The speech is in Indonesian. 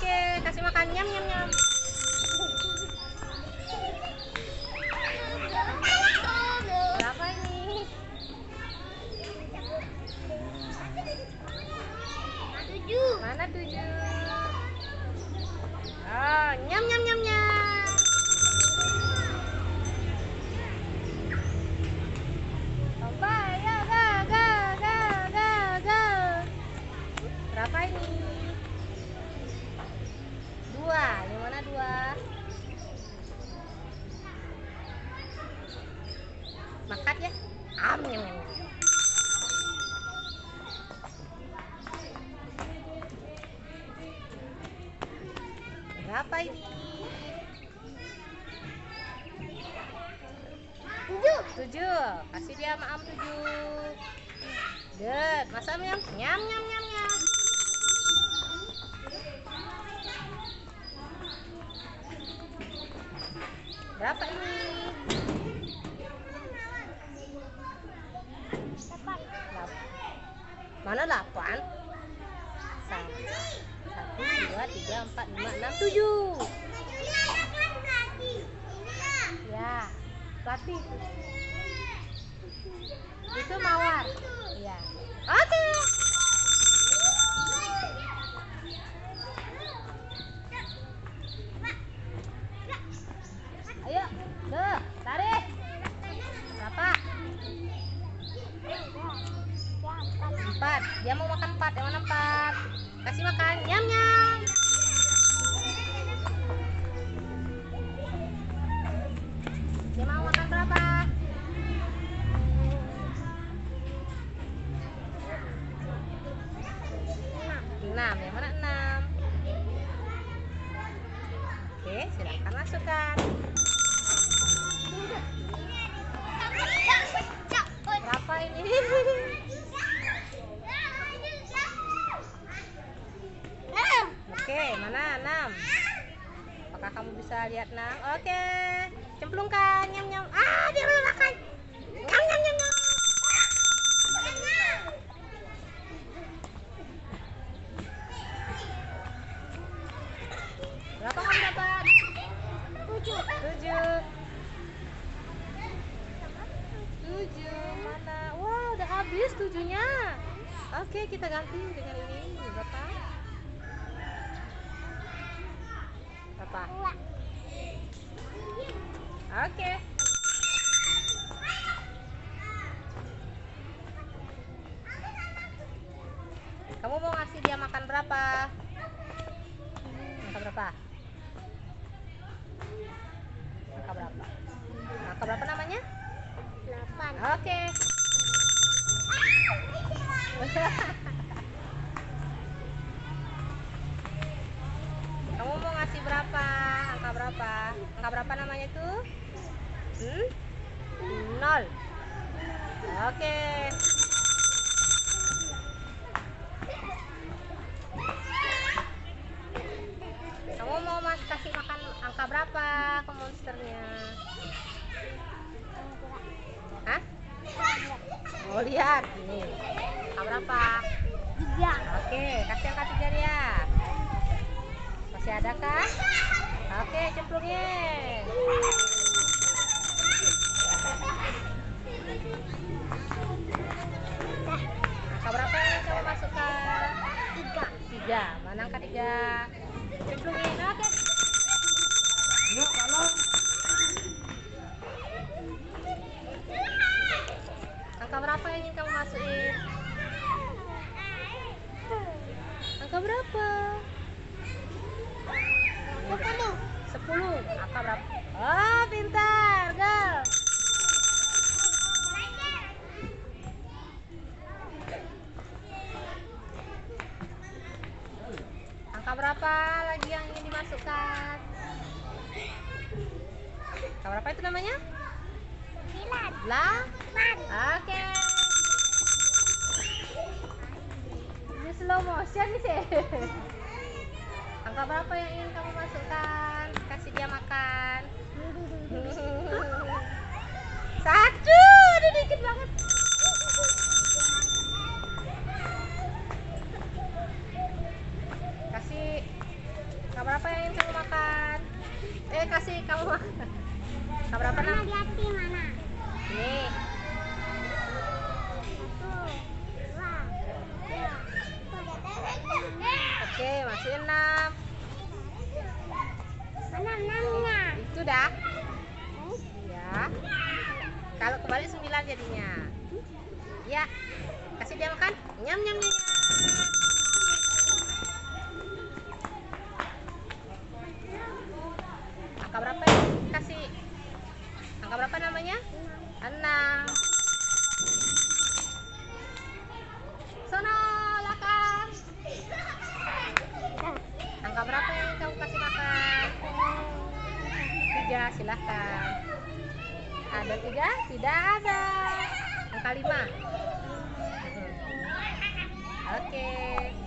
Oke, kasih makan. Nyam nyam nyam. Berapa ini? 7. Mana 7? Oh, nyam nyam nyam nyam. Sampai ya, ga. Berapa ini? 2. Yang mana 2? Makan ya. Nyam nyam nyam. Berapa ini? 7. Kasih dia maam 7. Good. Masa nyam nyam nyam nyam nyam. Berapa ini? 8. Mana 8? 1, 2, 3, 4, 5, 6, 7. Ya, pelatih. Itu mawar. Ya. Oke. Ayo, tarik. Berapa? 4. Dia mau makan 4. Yang mana 4? Kasih makan. Nyam nyam. Dia mau makan berapa? 6. Yang mana 6? Oke, silakan masukkan. Berapa ini? Oke, mana 6? Apakah kamu bisa lihat 6? Oke, cemplungkan. Nyam nyam. Dia mau makan. Nyam nyam nyam nyam. Berapa kamu dapat? 7. 7. Mana? Wow, udah habis 7-nya. Oke, kita ganti dengan ini. Berapa? Berapa? 2. Oke. Kamu mau ngasih dia makan berapa? Angka berapa? Angka berapa? Angka berapa namanya? 8. Oke. Kamu mau ngasih berapa? Angka berapa? Angka berapa namanya tuh? 0. Oke. Kamu mau kasih makan angka berapa ke monsternya? Hah? Mau lihat? Nih. Angka berapa? 3. Oke, kasih angka 3 dia. Masih ada kah? Oke, cemplungnya. Angka berapa yang kamu masukkan? 3. Mana angka 3? Cemplungin. Oke. Yuk, kalau Angka berapa yang ingin kamu masukin? Angka berapa? 10. Angka berapa? Oh, pintar, girl. Angka berapa lagi yang ingin dimasukkan? Angka berapa itu namanya? 8. Oke. Ini slow motion nih sih. Angka berapa yang ingin kamu masukkan? Kasih dia makan. 1. Aduh, dikit banget. Kasih berapa yang ingin kamu makan? Kasih kamu makan. Angka berapa Mana Nam? di hati mana? Ini. 1, 2, 3. Oke, masih 6. Mana enamnya? Itu dah. Ya. Kalau kembali 9 jadinya. Ya. Kasih dia makan. Nyam nyam nyam. Angka berapa yang kasih? Angka berapa namanya? 6. Sono, lakang. Angka berapa yang kamu kasih makan? 3, silahkan. Ada 3? Tidak ada. Angka 5. Oke.